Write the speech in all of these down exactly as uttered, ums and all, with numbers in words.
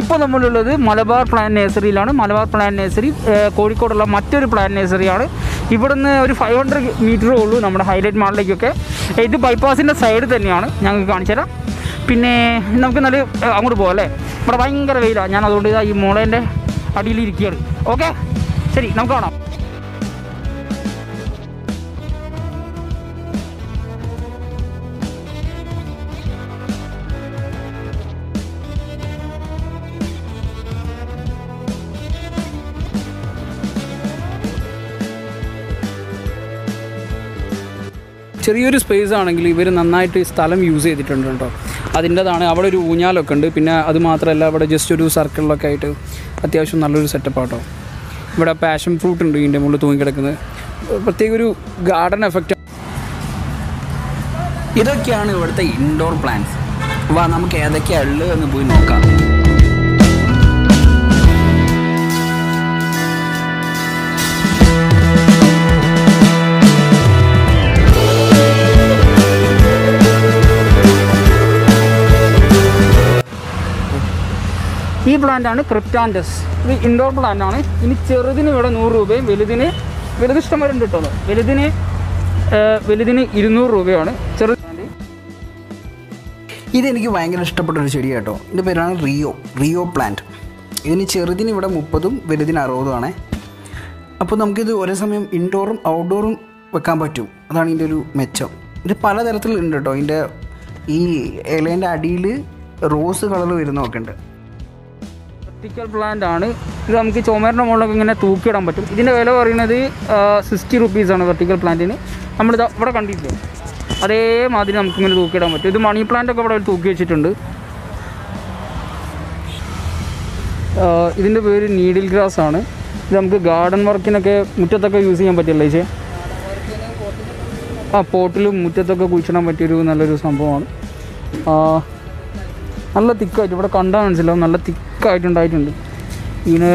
ഇപ്പോൾ നമ്മളുള്ളത് മലബാർ പ്ലാന്റ് നഴ്സറിയിലാണ്. മലബാർ പ്ലാന്റ് നഴ്സറി കോഴിക്കോടുള്ള മറ്റൊരു പ്ലാന്റ് നഴ്സറിയാണ്. ഇവിടുന്ന് ഒരു ഫൈവ് ഹൺഡ്രഡ് മീറ്ററേ ഉള്ളൂ നമ്മുടെ ഹൈലൈറ്റ് മാളിലേക്കൊക്കെ. ഇത് ബൈപ്പാസിൻ്റെ സൈഡ് തന്നെയാണ്, ഞങ്ങൾക്ക് കാണിച്ചു തരാം. പിന്നെ നമുക്ക് നല്ല അങ്ങോട്ട് പോകാം അല്ലേ? ഇവിടെ ഭയങ്കര വെയിലാണ്, ഞാൻ അതുകൊണ്ട് ഈ മോളേൻ്റെ അടിയിലിരിക്കുകയാണ്. ഓക്കെ, ശരി, നമുക്ക് കാണാം. ചെറിയൊരു സ്പേസ് ആണെങ്കിൽ ഇവർ നന്നായിട്ട് സ്ഥലം യൂസ് ചെയ്തിട്ടുണ്ട് കേട്ടോ. അതിൻ്റെതാണ്. അവിടെ ഒരു ഊഞ്ഞാലൊക്കെ ഉണ്ട്. പിന്നെ അത് മാത്രമല്ല, അവിടെ ജസ്റ്റ് ഒരു സർക്കിളിലൊക്കെ ആയിട്ട് അത്യാവശ്യം നല്ലൊരു സെറ്റപ്പാട്ടോ. ഇവിടെ പാഷൻ ഫ്രൂട്ട് ഉണ്ട് ഇതിൻ്റെ മുകളിൽ തൂങ്ങിക്കിടക്കുന്നത്. പ്രത്യേക ഒരു ഗാർഡൻ എഫക്റ്റ്. ഇതൊക്കെയാണ് ഇവിടുത്തെ ഇൻഡോർ പ്ലാന്റ്സ്. വാ, നമുക്ക് ഏതൊക്കെയാണ് ഉള്ളത് എന്ന് പോയി നോക്കാം. ഈ പ്ലാന്റാണ് ക്രിപ്റ്റാൻഡസ്. ഇത് ഇൻഡോർ പ്ലാന്റാണ്. ഇനി ചെറുതിന് ഇവിടെ നൂറ് രൂപയും വലുതിന് വലുത് ഇഷ്ടംവരുണ്ട് കേട്ടോ. വലുതിന് വലുതിന് ഇരുന്നൂറ് രൂപയാണ് ചെറു. ഇതെനിക്ക് ഭയങ്കര ഇഷ്ടപ്പെട്ട ഒരു ചെടി കേട്ടോ. ഇതിൻ്റെ പേരാണ് റിയോ റിയോ പ്ലാന്റ്. ഇതിന് ചെറുതിന് ഇവിടെ മുപ്പതും വലുതിന് അറുപതും ആണ്. അപ്പോൾ നമുക്കിത് ഒരേ സമയം ഇൻഡോറും ഔട്ട്ഡോറും വെക്കാൻ പറ്റും. അതാണ് ഇതിൻ്റെ ഒരു മെച്ചം. ഇത് പലതരത്തിലുണ്ട് കേട്ടോ. ഇതിൻ്റെ ഈ ഇലേൻ്റെ അടിയിൽ റോസ് കളർ വരുന്നതൊക്കെ ഉണ്ട്. വെർട്ടിക്കൽ പ്ലാന്റ് ആണ് ഇത്. നമുക്ക് ചുമരിൻ്റെ മുകളിലൊക്കെ ഇങ്ങനെ തൂക്കിയിടാൻ പറ്റും. ഇതിൻ്റെ വില പറയുന്നത് സിക്സ്റ്റി റുപ്പീസാണ് വെർട്ടിക്കൽ പ്ലാന്റിന്. നമ്മളിത് ഇവിടെ കണ്ടിട്ടില്ലേ, അതേമാതിരി നമുക്കിങ്ങനെ തൂക്കിയിടാൻ പറ്റും. ഇത് മണി പ്ലാന്റ് ഒക്കെ ഇവിടെ തൂക്കി വെച്ചിട്ടുണ്ട്. ഇതിൻ്റെ പേര് നീഡിൽ ഗ്രാസ് ആണ്. ഇത് നമുക്ക് ഗാർഡൻ വർക്കിനൊക്കെ മുറ്റത്തൊക്കെ യൂസ് ചെയ്യാൻ പറ്റില്ല ചേച്ചി. ആ പോട്ടിലും മുറ്റത്തൊക്കെ കുഴിച്ചിടാൻ പറ്റിയൊരു നല്ലൊരു സംഭവമാണ്. നല്ല തിക്കായിട്ട് ഇവിടെ കണ്ടാൽ മനസ്സിലാവും, നല്ല തിക്കായിട്ടുണ്ടായിട്ടുണ്ട്. ഇതിന്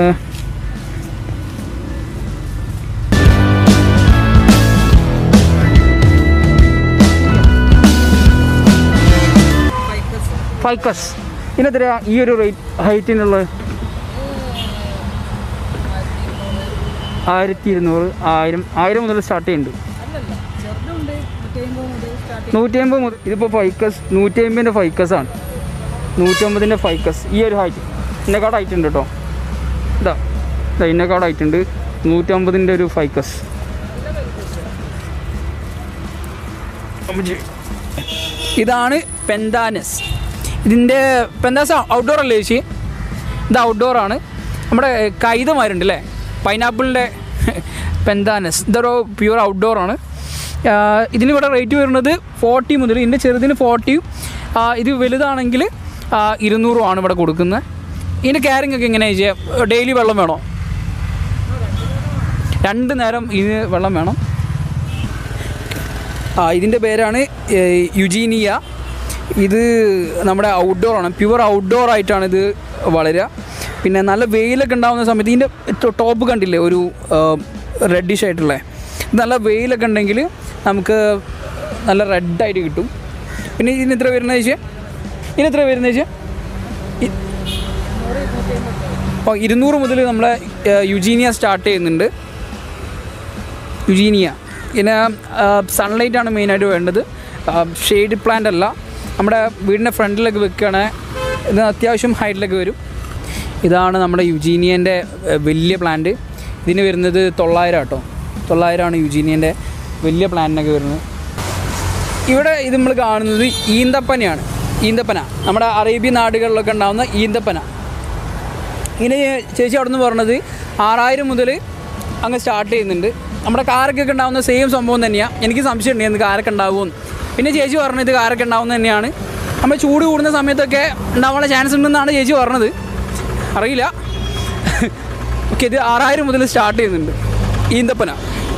ഫൈക്കസ് ഇതിനെത്ര ഈ ഒരു റേറ്റ് ഹൈറ്റിനുള്ള ആയിരത്തി ഇരുന്നൂറ് ആയിരം ആയിരം മുതൽ സ്റ്റാർട്ട് ചെയ്യുന്നുണ്ട്. നൂറ്റി അമ്പത് മുതൽ. ഇതിപ്പോൾ ഫൈക്കസ് നൂറ്റി അമ്പതിൻ്റെ ഫൈക്കസാണ്. നൂറ്റമ്പതിൻ്റെ ഫൈക്കസ് ഈ ഒരു ഹൈറ്റ്. ഇന്നേക്കാട് ഹൈറ്റ് ഉണ്ട് കേട്ടോ. ഇതാ ഇതാ ഇന്നേക്കാട് ഹൈറ്റ് ഉണ്ട്. നൂറ്റമ്പതിൻ്റെ ഒരു ഫൈക്കസ്. ഇതാണ് പെന്താനസ്. ഇതിൻ്റെ പെന്താനസ് ഔട്ട്ഡോർ അല്ലേ ചേച്ചി? ഇത് ഔട്ട്ഡോറാണ്. നമ്മുടെ കൈതമാരുണ്ട് അല്ലേ, പൈനാപ്പിളിൻ്റെ പെന്താനസ്. ഇതൊരു പ്യൂർ ഔട്ട്ഡോറാണ്. ഇതിനിവിടെ റേറ്റ് വരുന്നത് ഫോർട്ടി മുതൽ. ഇതിൻ്റെ ചെറുതിന് ഫോർട്ടിയും ഇത് വലുതാണെങ്കിൽ ഇരുന്നൂറുമാണ് ഇവിടെ കൊടുക്കുന്നത്. ഇതിൻ്റെ കെയറിങ് ഒക്കെ എങ്ങനെയാണ് ചെയ്യുക? ഡെയിലി വെള്ളം വേണോ? രണ്ട് നേരം ഇതിന് വെള്ളം വേണം. ആ ഇതിൻ്റെ പേരാണ് യുജീനിയ. ഇത് നമ്മുടെ ഔട്ട്ഡോറാണ്, പ്യുവർ ഔട്ട്ഡോർ ആയിട്ടാണ് ഇത് വളരുക. പിന്നെ നല്ല വെയിലൊക്കെ ഉണ്ടാകുന്ന സമയത്ത് ഇതിൻ്റെ ടോപ്പ് കണ്ടില്ലേ ഒരു റെഡിഷ് ആയിട്ടുള്ള, നല്ല വെയിലൊക്കെ ഉണ്ടെങ്കിൽ നമുക്ക് നല്ല റെഡായിട്ട് കിട്ടും. പിന്നെ ഇതിന് എത്ര വരുന്നത് വെച്ചാൽ ഇതിന് എത്ര വരുന്നത് വെച്ചാൽ ഓ ഇരുന്നൂറ് മുതൽ നമ്മളെ യുജീനിയ സ്റ്റാർട്ട് ചെയ്യുന്നുണ്ട്. യുജീനിയ പിന്നെ സൺലൈറ്റാണ് മെയിനായിട്ട് വേണ്ടത്. ഷെയ്ഡ് പ്ലാന്റ് അല്ല. നമ്മുടെ വീടിൻ്റെ ഫ്രണ്ടിലൊക്കെ വെക്കുകയാണെങ്കിൽ ഇത് അത്യാവശ്യം ഹൈറ്റിലൊക്കെ വരും. ഇതാണ് നമ്മുടെ യുജീനിയൻ്റെ വലിയ പ്ലാന്റ്. ഇതിന് വരുന്നത് തൊള്ളായിരം കേട്ടോ. തൊള്ളായിരമാണ് യുജീനിയൻ്റെ വലിയ പ്ലാന്റിനൊക്കെ വരുന്നത്. ഇവിടെ ഇത് നമ്മൾ കാണുന്നത് ഈന്തപ്പനയാണ്. ഈന്തപ്പന നമ്മുടെ അറേബ്യൻ നാടുകളിലൊക്കെ ഉണ്ടാകുന്ന ഈന്തപ്പന. ഇങ്ങനെ ചേച്ചി അവിടെ നിന്ന് പറഞ്ഞത് ആറായിരം മുതൽ അങ്ങ് സ്റ്റാർട്ട് ചെയ്യുന്നുണ്ട്. നമ്മുടെ കാരക്കൊക്കെ ഉണ്ടാകുന്ന സെയിം സംഭവം തന്നെയാണ്. എനിക്ക് സംശയം ഉണ്ടായിരുന്നു കാരൊക്കെ ഉണ്ടാകുമെന്ന്. പിന്നെ ചേച്ചി പറഞ്ഞത് കാരൊക്കെ ഉണ്ടാകുന്നത് തന്നെയാണ്. നമ്മൾ ചൂട് കൂടുന്ന സമയത്തൊക്കെ ഉണ്ടാവാനുള്ള ചാൻസ് ഉണ്ടെന്നാണ് ചേച്ചി പറഞ്ഞത്, അറിയില്ല. ഓക്കെ, ഇത് ആറായിരം മുതൽ സ്റ്റാർട്ട് ചെയ്യുന്നുണ്ട് ഈന്തപ്പന.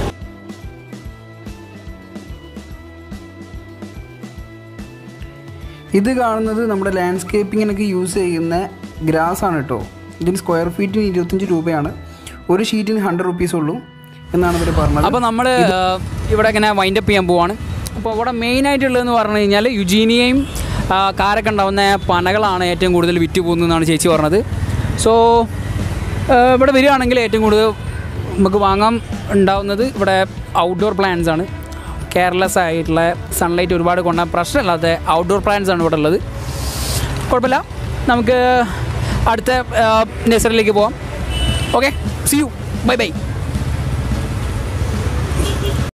ഇത് കാണുന്നത് നമ്മുടെ ലാൻഡ്സ്കേപ്പിങ്ങിനൊക്കെ യൂസ് ചെയ്യുന്ന ഗ്രാസ് ആണ് കേട്ടോ. ഇതിന് സ്ക്വയർ ഫീറ്റിന് ഇരുപത്തഞ്ച് രൂപയാണ്. ഒരു ഷീറ്റിന് ഹൺഡ്രഡ് റുപ്പീസ് ഉള്ളൂ എന്നാണ് ഇവർ പറഞ്ഞത്. അപ്പോൾ നമ്മൾ ഇവിടെ ഇങ്ങനെ വൈൻഡപ്പ് ചെയ്യാൻ പോവാണ്. അപ്പോൾ ഇവിടെ മെയിനായിട്ടുള്ളതെന്ന് പറഞ്ഞു കഴിഞ്ഞാൽ യുജീനിയയും കാരൊക്കെ ഉണ്ടാകുന്ന പനകളാണ് ഏറ്റവും കൂടുതൽ വിറ്റ് പോകുന്നതെന്നാണ് ചേച്ചി പറഞ്ഞത്. സോ ഇവിടെ വരികയാണെങ്കിൽ ഏറ്റവും കൂടുതൽ നമുക്ക് വാങ്ങാൻ ഉണ്ടാവുന്നത് ഇവിടെ ഔട്ട്ഡോർ പ്ലാന്റ്സ് ആണ്. കെയർലെസ് ആയിട്ടുള്ള സൺലൈറ്റ് ഒരുപാട് കൊണ്ടാൽ പ്രശ്നമില്ലാത്ത ഔട്ട്ഡോർ പ്ലാന്റ്സ് ആണ് ഇവിടെ ഉള്ളത്. കുഴപ്പമില്ല, നമുക്ക് അടുത്ത നഴ്സറിയിലേക്ക് പോവാം. Okay, see you, bye by.